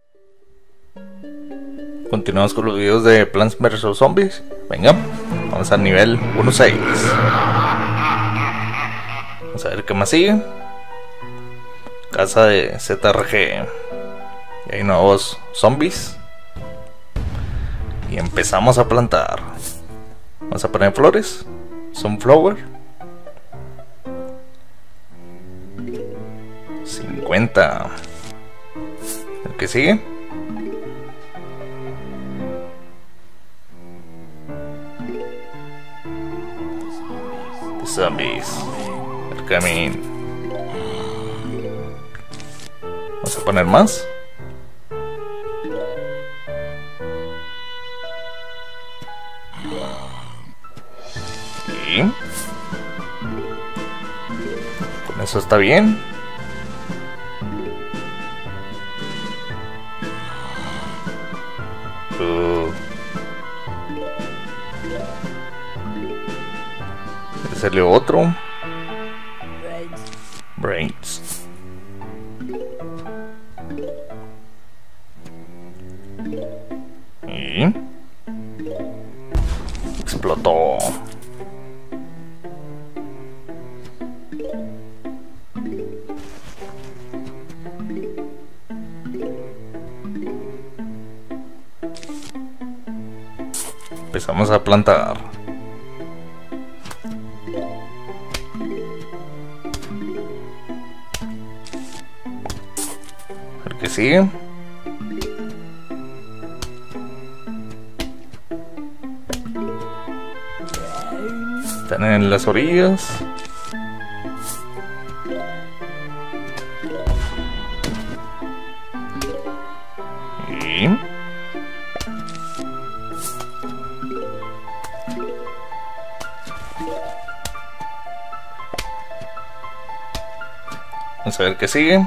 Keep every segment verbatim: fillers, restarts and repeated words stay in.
Continuamos con los videos de Plants versus. Zombies. Venga, vamos al nivel uno punto seis. Vamos a ver qué más sigue. Casa de Z R G. Y hay nuevos zombies. Y empezamos a plantar. Vamos a poner flores. Sunflower. cincuenta. El que sigue. Zombies. El camino. Vamos a poner más. Y con eso está bien. Uh. Salió otro. Brains. Y explotó. Empezamos a plantar. El que sigue. Están en las orillas. Y vamos a ver qué sigue.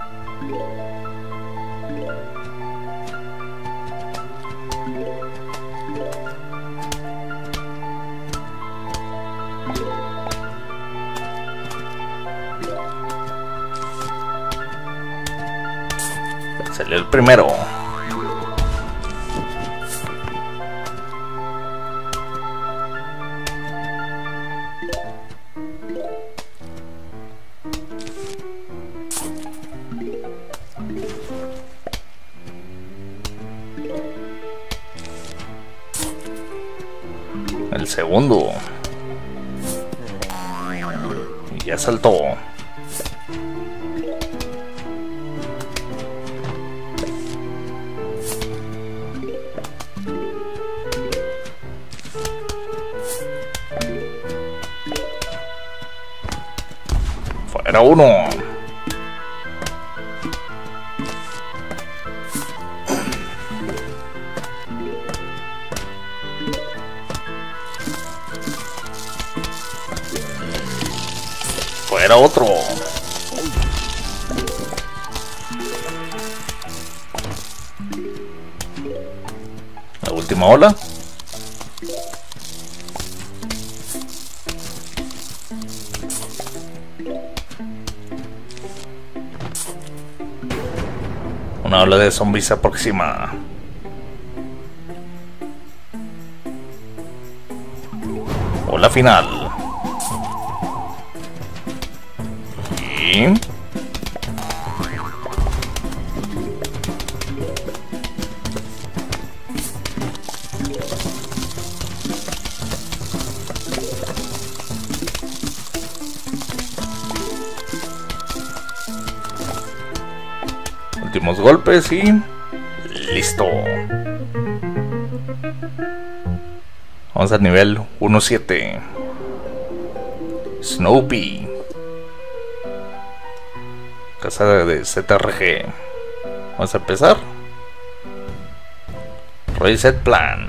Salió el primero. El segundo. Y ya saltó. Fuera uno. Fuera otro. La última ola. Una ola de zombies se aproxima. Ola final. Y últimos golpes y listo. Vamos al nivel uno punto siete. Snoopy. Casa de Z R G. Vamos a empezar. Reset plan.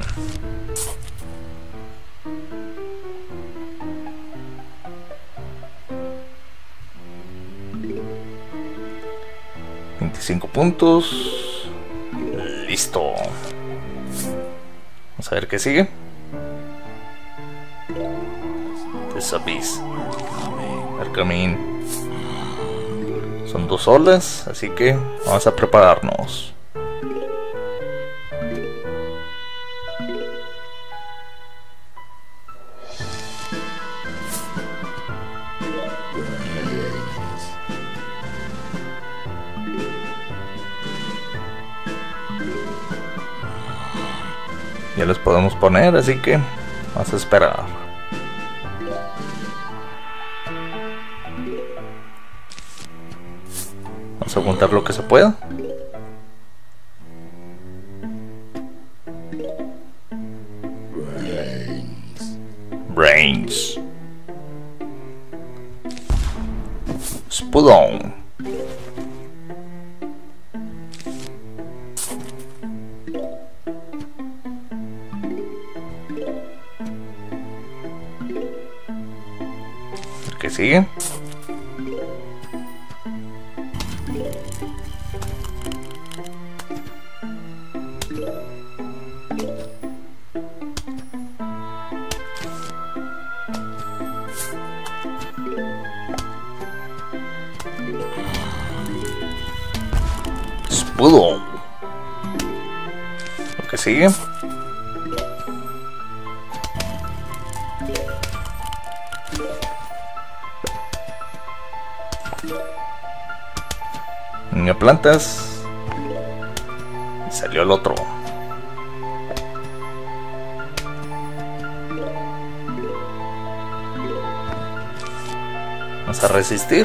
veinticinco puntos. Listo. Vamos a ver qué sigue. The Zombies. Arcamin. Son dos olas, así que vamos a prepararnos. ya les podemos poner, así que vamos a esperar. Vamos a juntar lo que se pueda. Brains. Spudon. El que sigue. Spudon. Lo que sigue. Niño plantas. Y salió el otro. Vamos a resistir.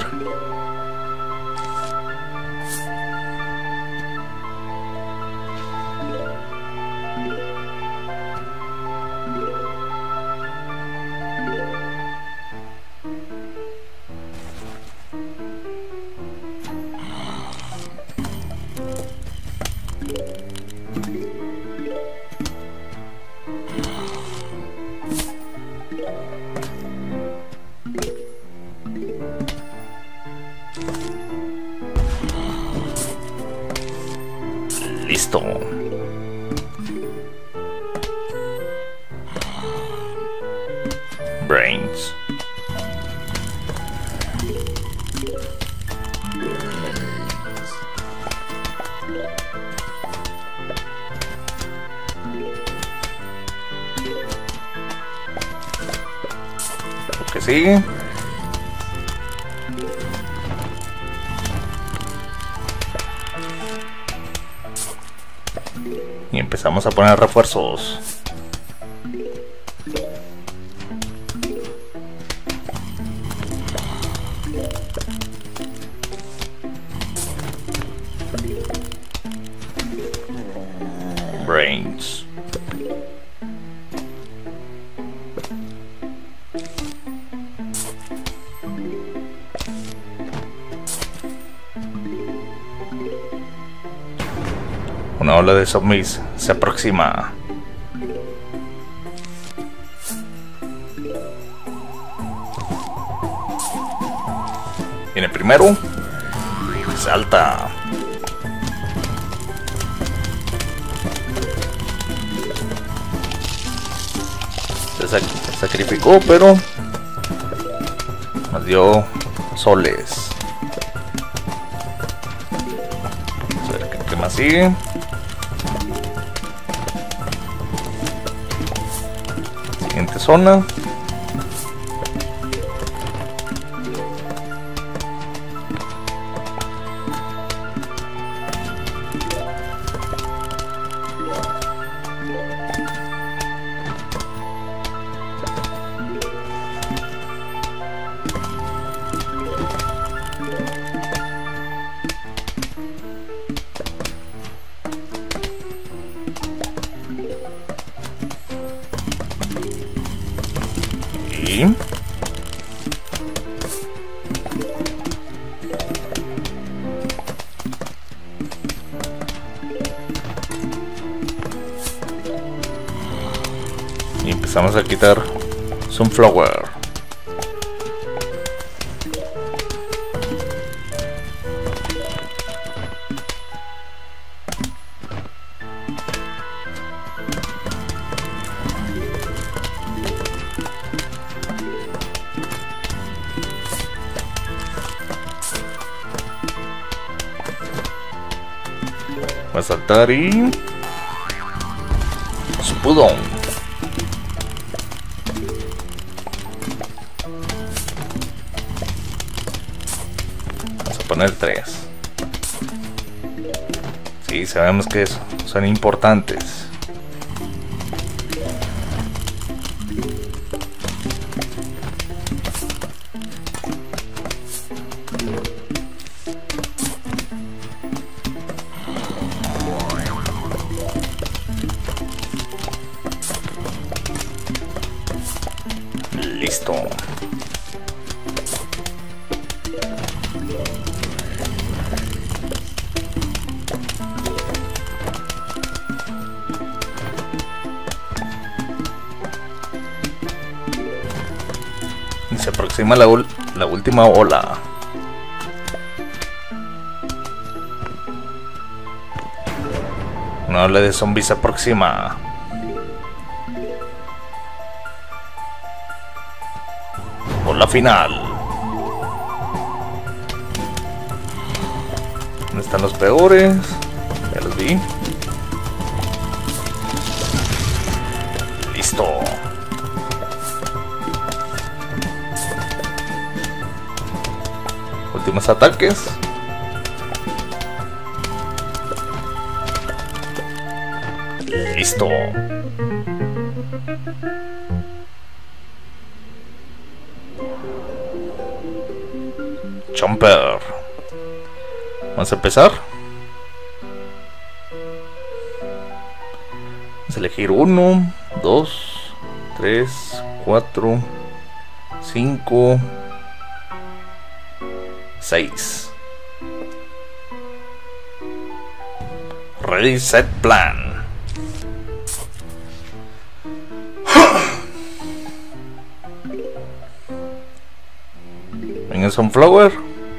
Listo. Brains. Lo que sigue. Y empezamos a poner refuerzos. Brains. Una ola de zombies se aproxima. Viene primero. Salta. Se, sac se sacrificó, pero nos dio soles. Vamos a ver qué, qué más sigue. Siguiente zona. Y y empezamos a quitar Sunflower. Va a saltar y Spudon. Vamos a poner tres. Sí, sabemos que son importantes. aproxima la, la última ola. Una ola de zombies se aproxima. Ola final. ¿Dónde están los peores? Ya los vi. Listo. Últimos ataques. Listo. Jumper. Vamos a empezar. Vamos a elegir uno, dos, tres, cuatro, cinco, seis. Ready, set, plan. Venga, Sunflower.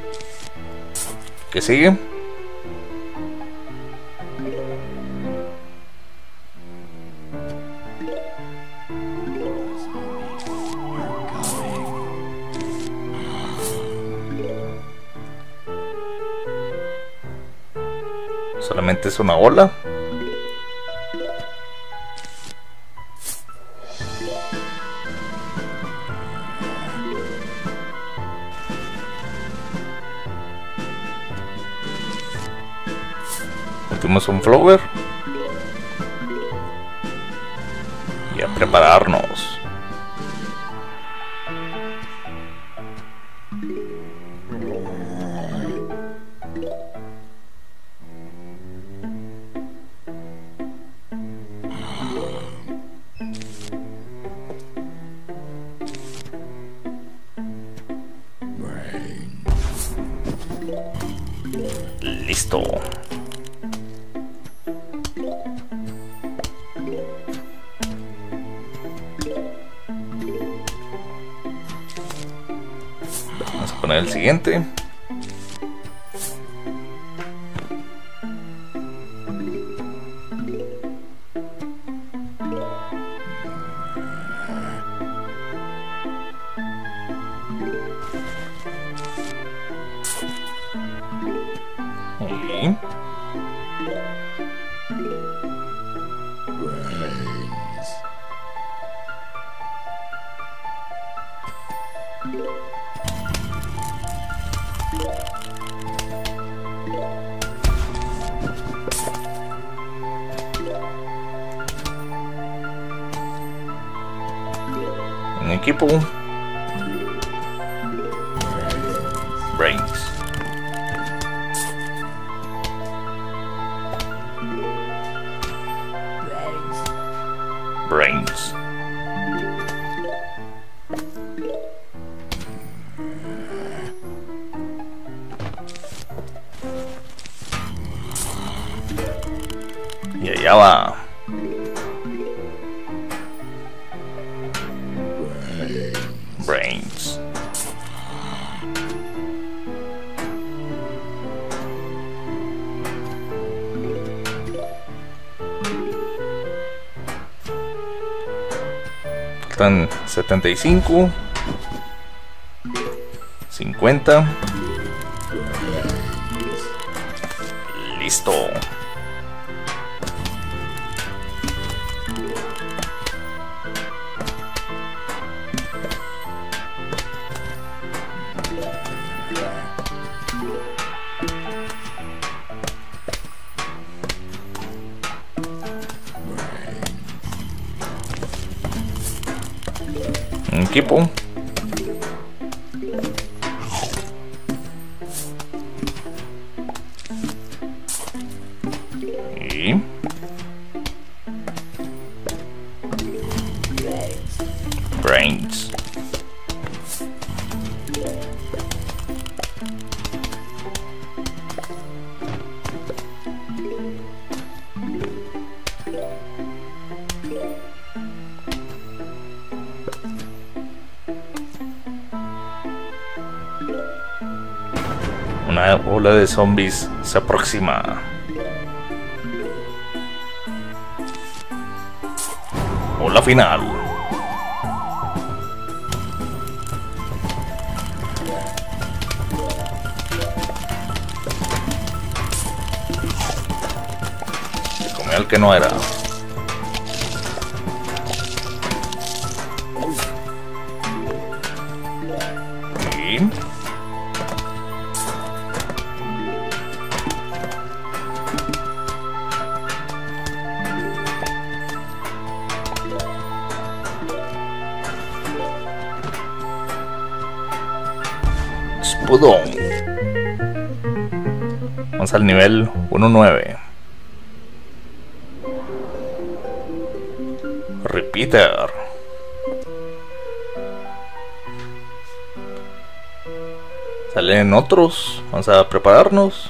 ¿Qué sigue? Solamente es una ola. Último Sunflower. Y a prepararnos. Listo. Vamos a poner el siguiente. Y... un equipo. Brains. Brains. Y allá va. Brains. Faltan setenta y cinco, cincuenta. Listo. Un equipo. Y Brains. Una ola de zombies se aproxima. Ola final. Se comió el que no era. Y... Espudón. Vamos al nivel uno nueve. Repeater. Salen otros. Vamos a prepararnos.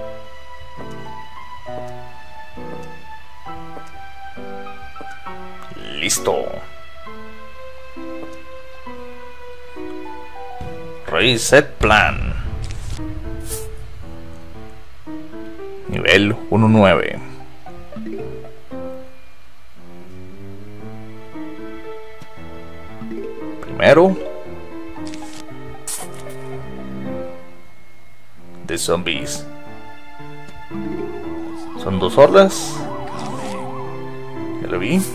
Listo. Reset plan. Nivel uno nueve. Primero de zombies. Son dos olas. Ya lo vi.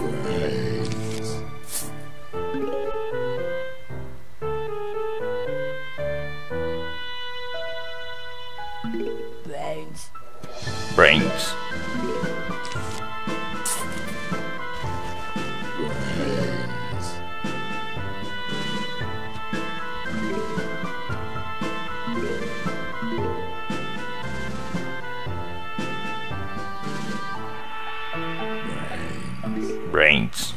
Brains. Brains. Brains.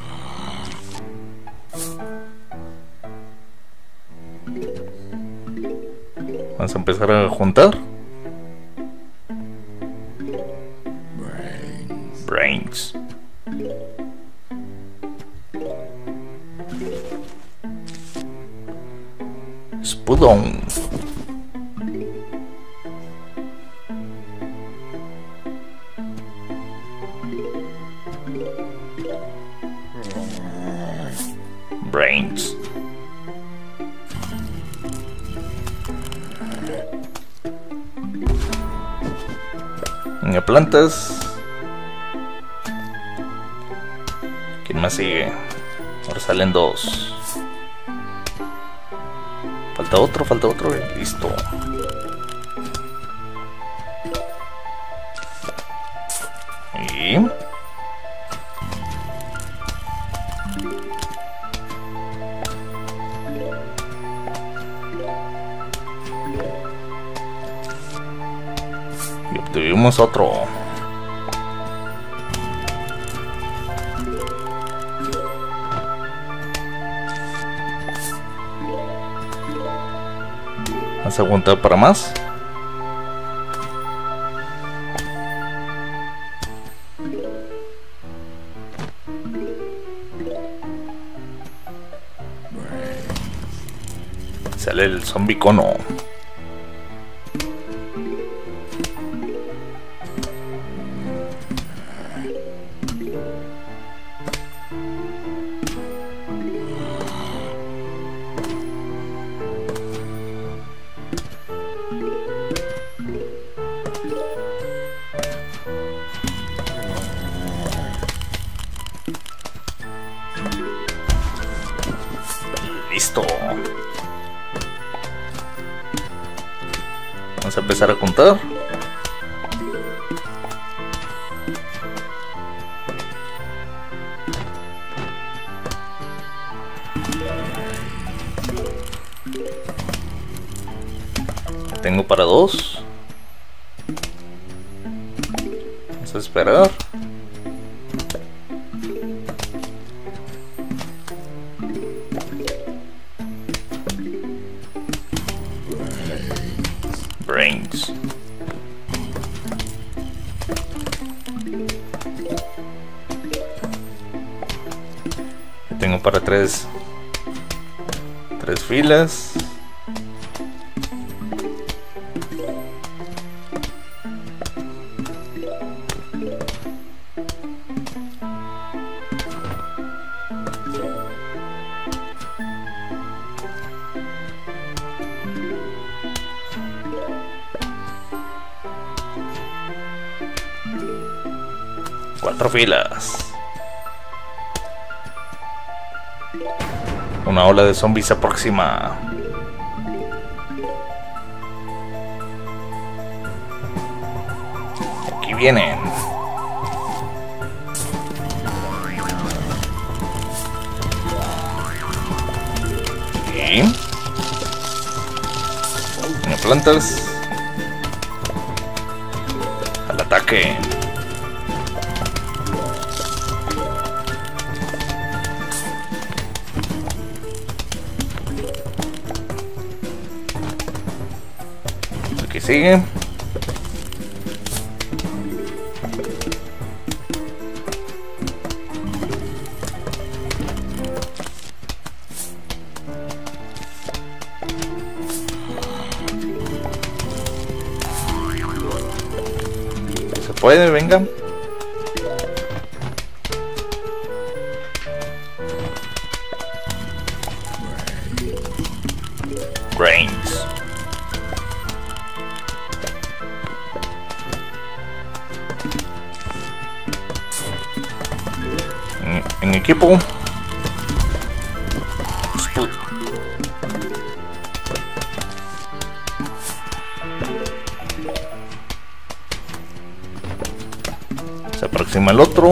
Vamos a empezar a juntar. Brains. Espudón. Brains. En plantas. ¿Quién más sigue? Ahora salen dos. Falta otro, falta otro. Listo. Y... y obtuvimos otro. Vamos a aguantar para más. Sale el zombie cono. Listo. Vamos a empezar a contar. Tengo para dos. Vamos a esperar. Brains. Tengo para tres tres filas. Cuatro filas. Una ola de zombies se aproxima. Aquí vienen. Y... Tiene plantas. Al ataque. Aquí sigue. Se puede, venga. Brains. En, en equipo. Split. Se aproxima el otro.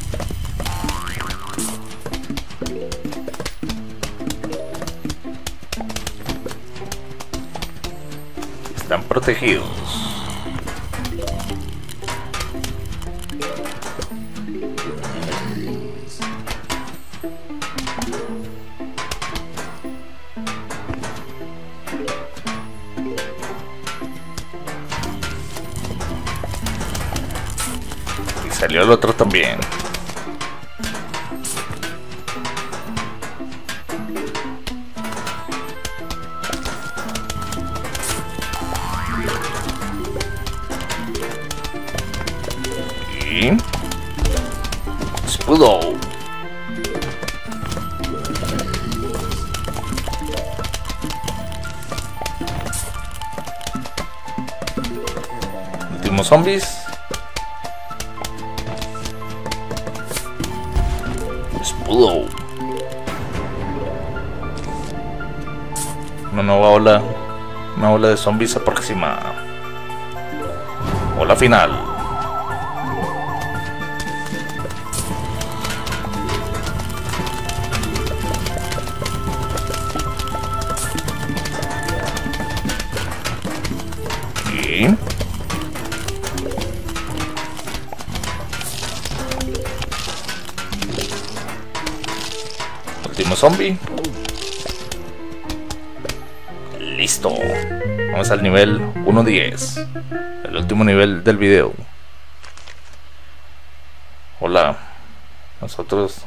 Están protegidos. Y salió el otro también. Y... escudo. Últimos zombies. Escudo. Una nueva ola. Una ola de zombies aproximada. Ola final. Y... último zombie. Listo. Vamos al nivel uno diez. El último nivel del video. Hola. Nosotros...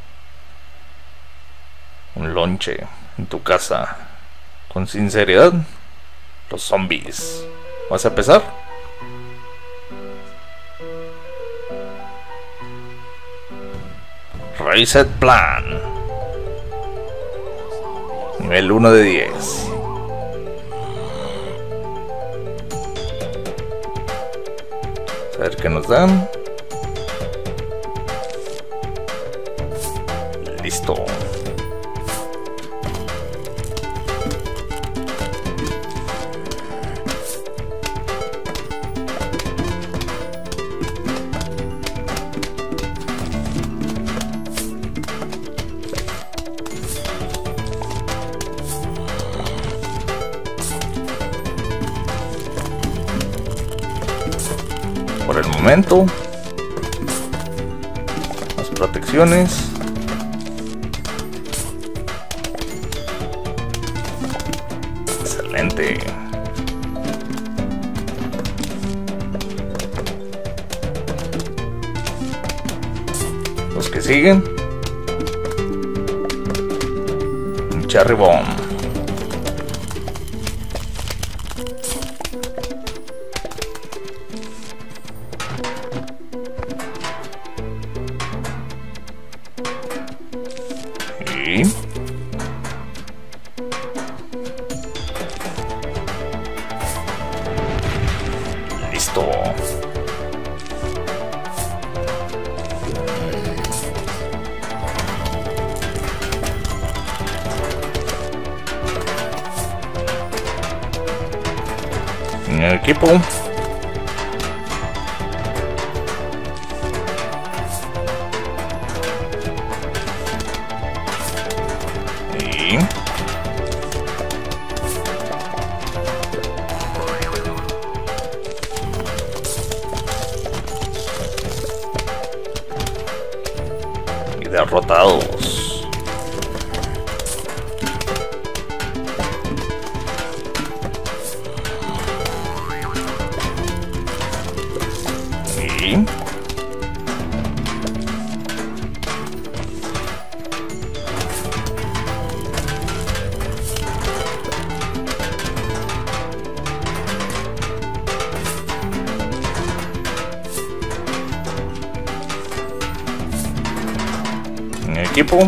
un lonche en tu casa. Con sinceridad. Los zombies. ¿Vas a empezar? Reset Plan. Nivel uno de diez. A ver qué nos dan. Listo. Por el momento, las protecciones. Excelente. Los que siguen. Un Cherry Bomb. Y listo. En el equipo. Y y derrotados. Y en el equipo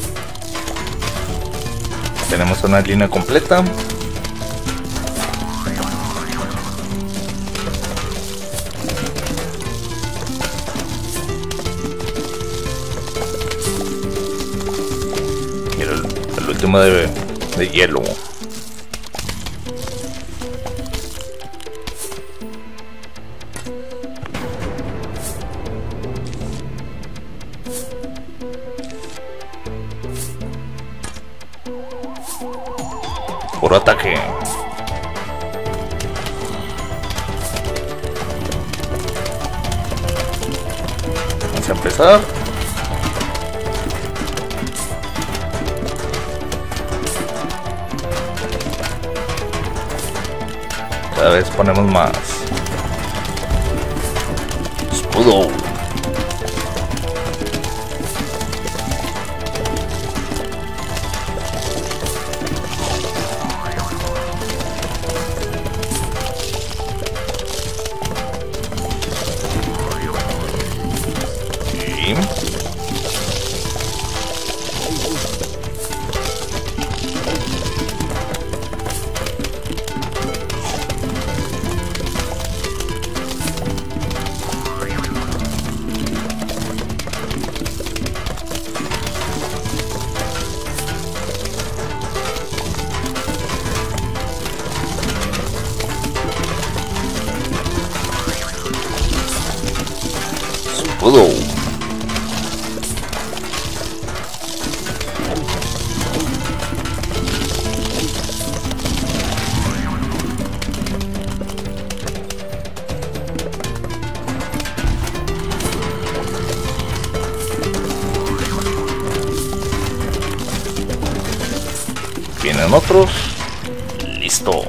tenemos una línea completa. Y el, el último de, de hielo. Por ataque. Vamos a empezar. Cada vez ponemos más. Escudo. Escudo. Vienen otros. Listo.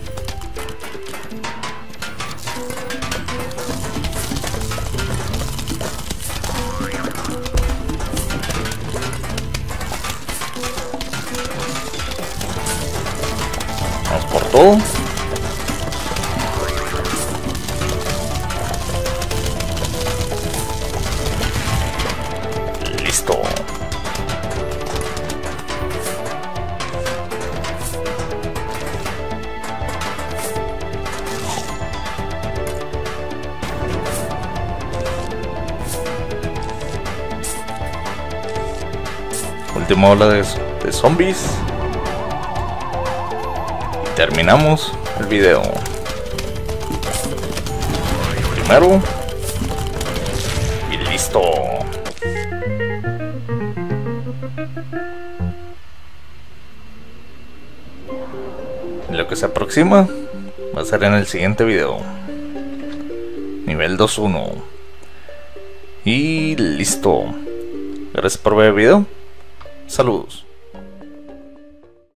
Vamos por todo. Listo. Última ola de, de zombies. Y terminamos el video. Primero. Y listo. Lo que se aproxima va a ser en el siguiente video. Nivel dos punto uno. Y listo. Gracias por ver el video. Saludos.